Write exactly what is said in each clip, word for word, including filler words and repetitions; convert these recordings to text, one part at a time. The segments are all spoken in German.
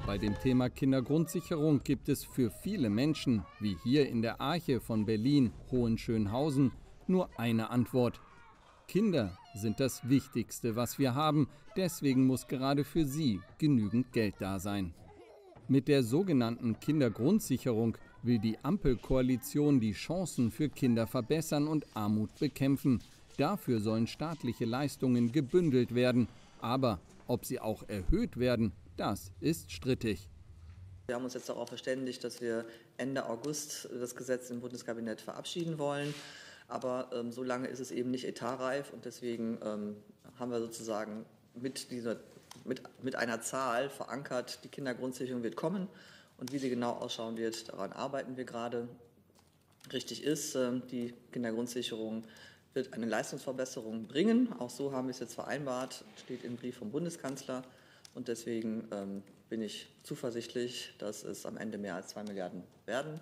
Bei dem Thema Kindergrundsicherung gibt es für viele Menschen, wie hier in der Arche von Berlin-Hohenschönhausen, nur eine Antwort. Kinder sind das Wichtigste, was wir haben. Deswegen muss gerade für sie genügend Geld da sein. Mit der sogenannten Kindergrundsicherung will die Ampelkoalition die Chancen für Kinder verbessern und Armut bekämpfen. Dafür sollen staatliche Leistungen gebündelt werden. Aber ob sie auch erhöht werden, das ist strittig. Wir haben uns jetzt darauf verständigt, dass wir Ende August das Gesetz im Bundeskabinett verabschieden wollen. Aber ähm, so lange ist es eben nicht etatreif und deswegen ähm, haben wir sozusagen mit, dieser, mit, mit einer Zahl verankert, die Kindergrundsicherung wird kommen und wie sie genau ausschauen wird, daran arbeiten wir gerade. Richtig ist, äh, die Kindergrundsicherung wird eine Leistungsverbesserung bringen. Auch so haben wir es jetzt vereinbart, steht im Brief vom Bundeskanzler und deswegen ähm, bin ich zuversichtlich, dass es am Ende mehr als zwei Milliarden werden.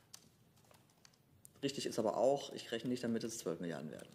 Richtig ist aber auch, ich rechne nicht damit, dass es zwölf Milliarden werden.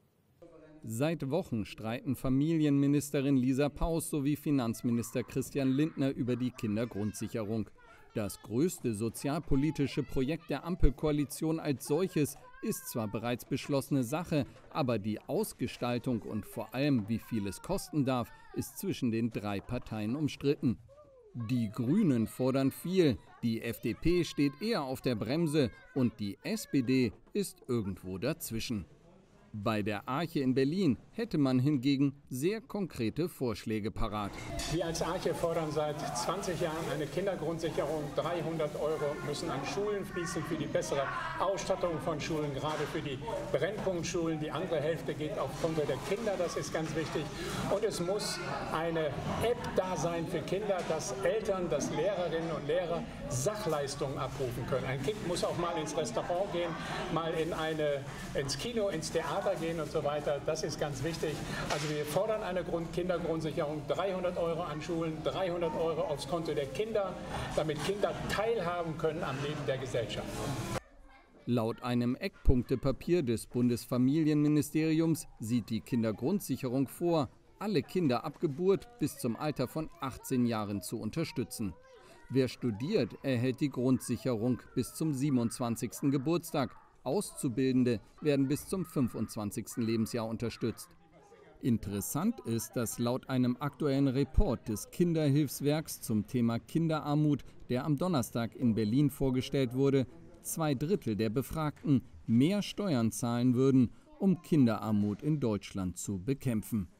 Seit Wochen streiten Familienministerin Lisa Paus sowie Finanzminister Christian Lindner über die Kindergrundsicherung. Das größte sozialpolitische Projekt der Ampelkoalition als solches ist zwar bereits beschlossene Sache, aber die Ausgestaltung und vor allem, wie viel es kosten darf, ist zwischen den drei Parteien umstritten. Die Grünen fordern viel, die F D P steht eher auf der Bremse und die S P D ist irgendwo dazwischen. Bei der Arche in Berlin hätte man hingegen sehr konkrete Vorschläge parat. Wir als Arche fordern seit zwanzig Jahren eine Kindergrundsicherung. dreihundert Euro müssen an Schulen fließen für die bessere Ausstattung von Schulen, gerade für die Brennpunktschulen. Die andere Hälfte geht auf Konto der Kinder, das ist ganz wichtig. Und es muss eine App da sein für Kinder, dass Eltern, dass Lehrerinnen und Lehrer Sachleistungen abrufen können. Ein Kind muss auch mal ins Restaurant gehen, mal in eine, ins Kino, ins Theater gehen und so weiter. Das ist ganz wichtig. Also wir fordern eine Grund Kindergrundsicherung, dreihundert Euro an Schulen, dreihundert Euro aufs Konto der Kinder, damit Kinder teilhaben können am Leben der Gesellschaft. Laut einem Eckpunktepapier des Bundesfamilienministeriums sieht die Kindergrundsicherung vor, alle Kinder ab Geburt bis zum Alter von achtzehn Jahren zu unterstützen. Wer studiert, erhält die Grundsicherung bis zum siebenundzwanzigsten Geburtstag. Auszubildende werden bis zum fünfundzwanzigsten Lebensjahr unterstützt. Interessant ist, dass laut einem aktuellen Report des Kinderhilfswerks zum Thema Kinderarmut, der am Donnerstag in Berlin vorgestellt wurde, zwei Drittel der Befragten mehr Steuern zahlen würden, um Kinderarmut in Deutschland zu bekämpfen.